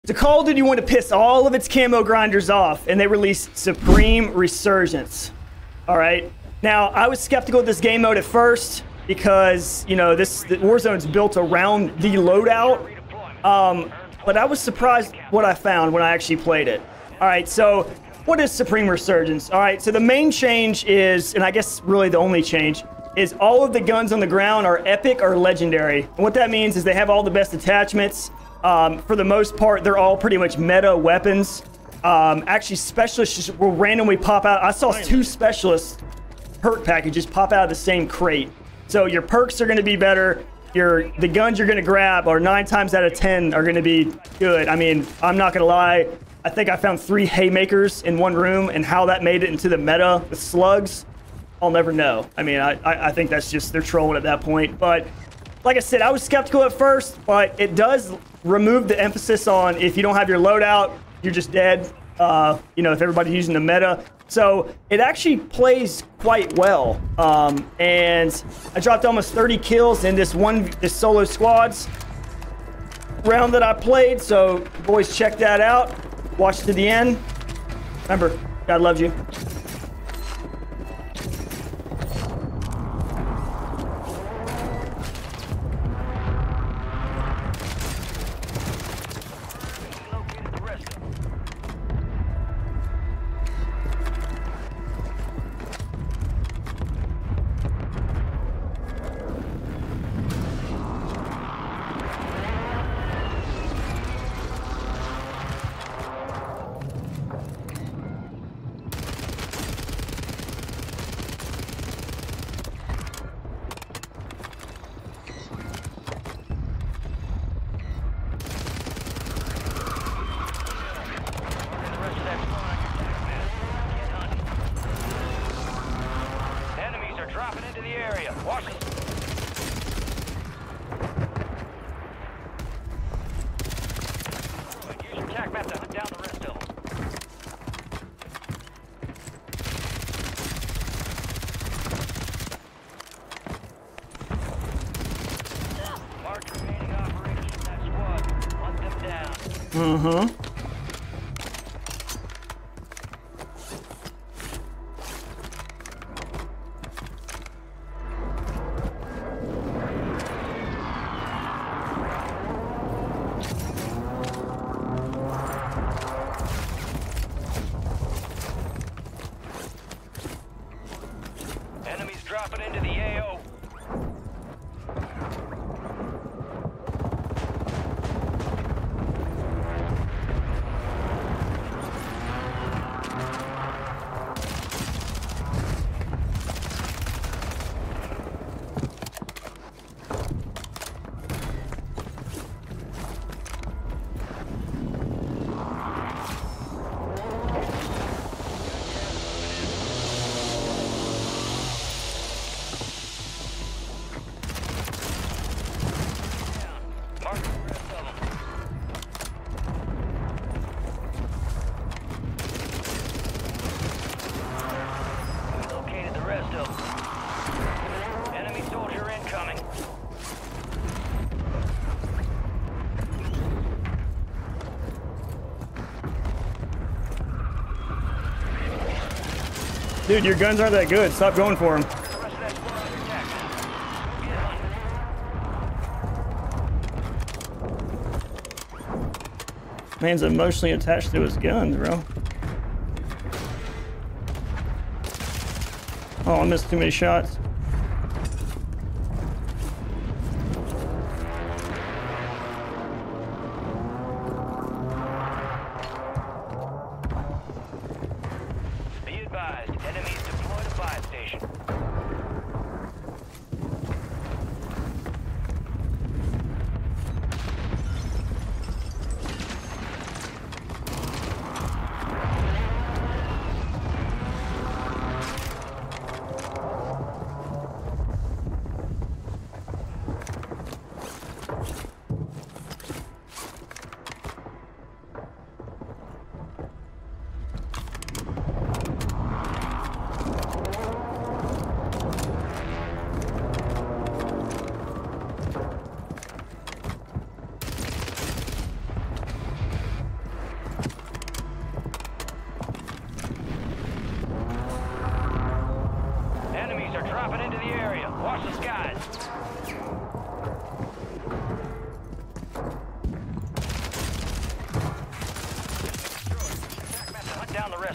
The Call of Duty wanted to piss all of its camo grinders off, and they released Supreme Resurgence. All right. Now, I was skeptical of this game mode at first because, you know, the Warzone's built around the loadout. But I was surprised what I found when I actually played it. All right, so what is Supreme Resurgence? All right, so the main change is, and I guess really the only change, is all of the guns on the ground are epic or legendary. And what that means is they have all the best attachments. For the most part, they're all pretty much meta weapons. Actually, specialists just will randomly pop out. I saw 2 specialist perk packages pop out of the same crate. So your perks are going to be better. The guns you're going to grab are 9 times out of 10 are going to be good. I mean, I'm not going to lie. I think I found 3 haymakers in one room, and how that made it into the meta with slugs, I'll never know. I mean, I think that's just, they're trolling at that point. But like I said, I was skeptical at first, but it does remove the emphasis on if you don't have your loadout, you're just dead. You know, if everybody's using the meta. So it actually plays quite well. And I dropped almost 30 kills in this solo squads round that I played. So boys, check that out. Watch to the end. Remember, God loves you. Enemies dropping into the AO. Dude, your guns aren't that good. Stop going for them. Man's emotionally attached to his guns, bro. Oh, I missed too many shots.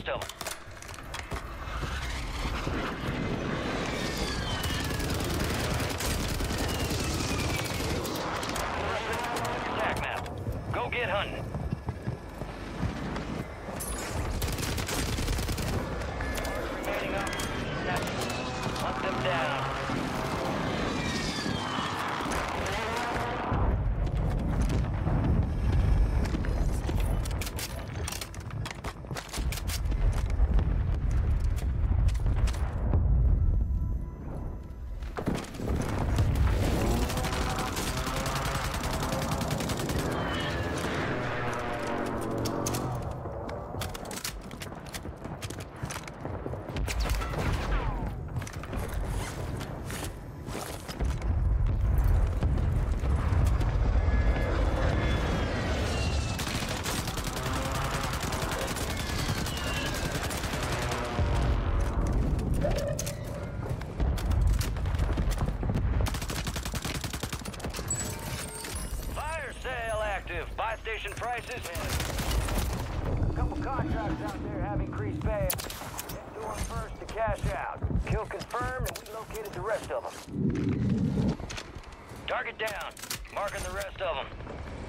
rest of them. Attack map. Go get hunting. Remaining up. Hunt them down. Buy station prices. A couple contracts out there have increased pay. Head to them first to cash out. Kill confirmed, and we located the rest of them. Target down. Marking the rest of them.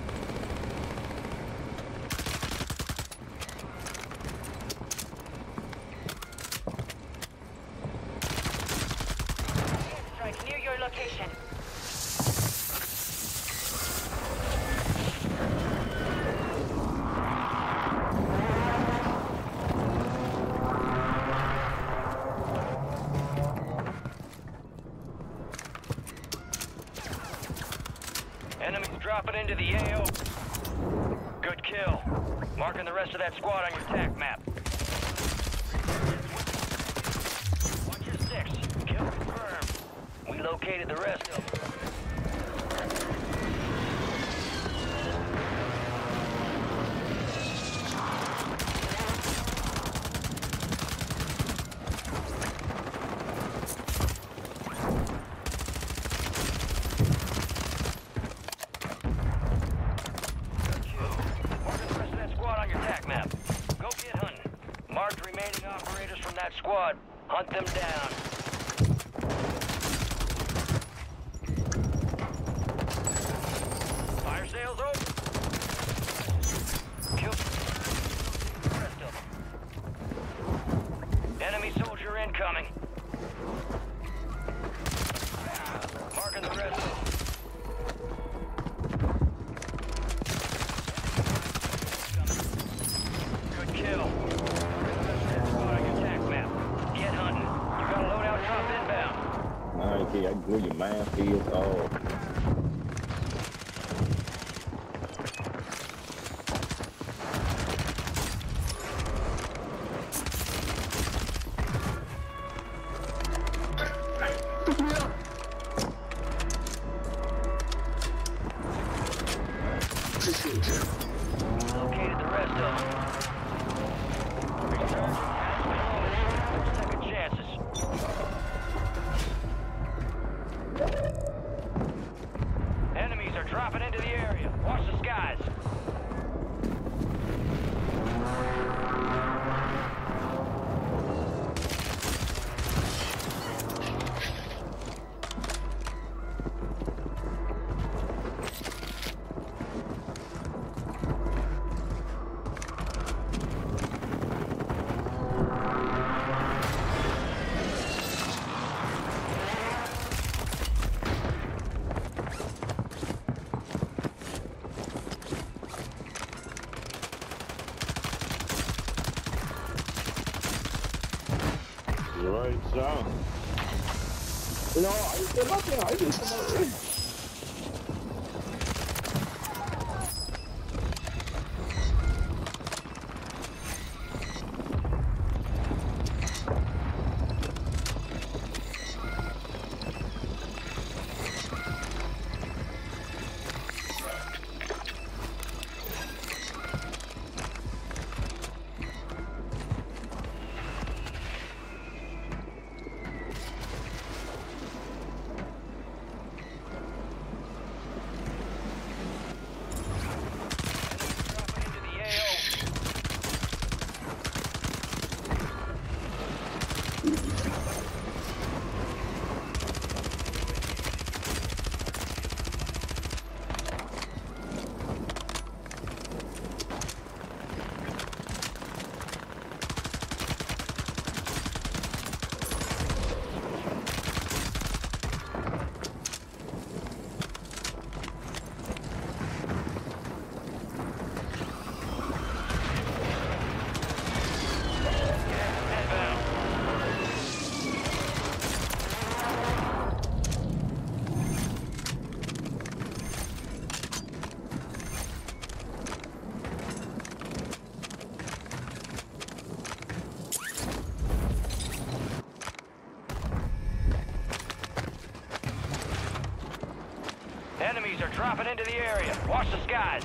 Strike near your location. Enemies dropping into the AO. Good kill. Marking the rest of that squad on your TAC map. Watch your six. Kill confirmed. We located the rest of them. Marked remaining operators from that squad. Hunt them down. Fire sales open. Kill the rest of them. Enemy soldier incoming. Marking the rest of them. Good kill. I blew your minefields off. Located the rest of them. Resurgence has been over. Second chances. Enemies are dropping into the area. Watch the skies. Right, so. No, I didn't come up there. I didn't come up there. dropping into the area. Watch the skies.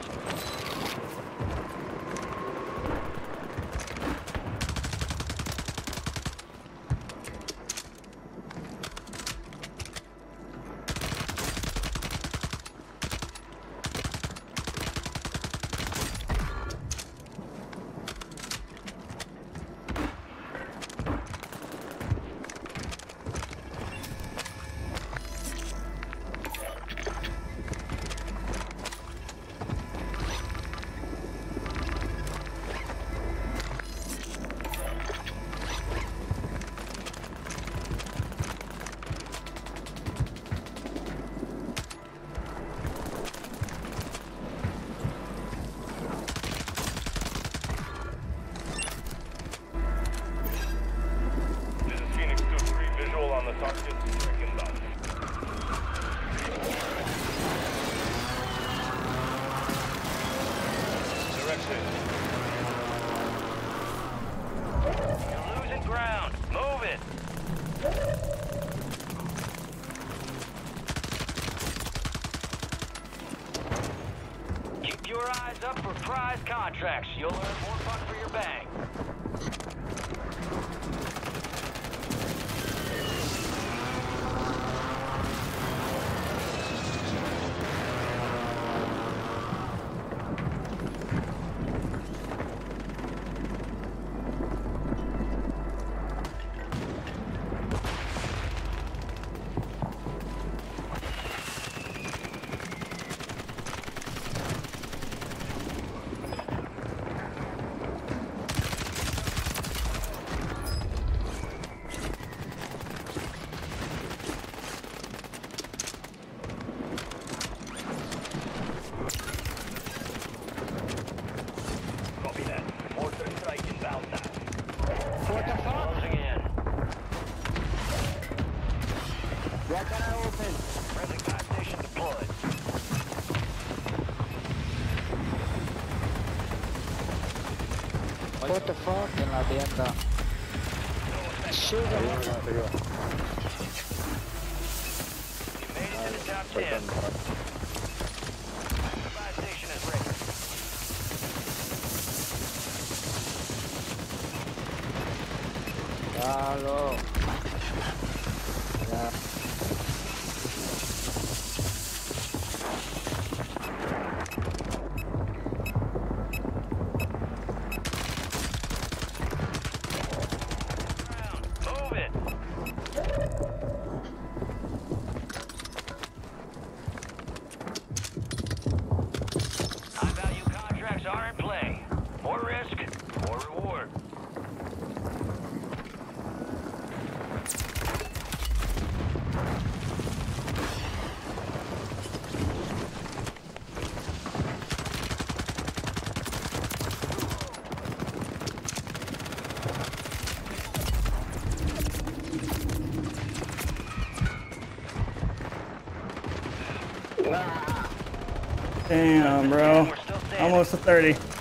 You're losing ground. Move it. Keep your eyes up for prize contracts. You'll earn more buck for your bang. Closing in. Where can I open? Friendly fire station deployed. What the fuck? En la tienda. Shoot him. You made it to the top 10. Fire station is ready. Hello. Yeah. Move it. High value contracts are in play. More risk, more reward. Damn, bro. We're still standing. Almost a 30.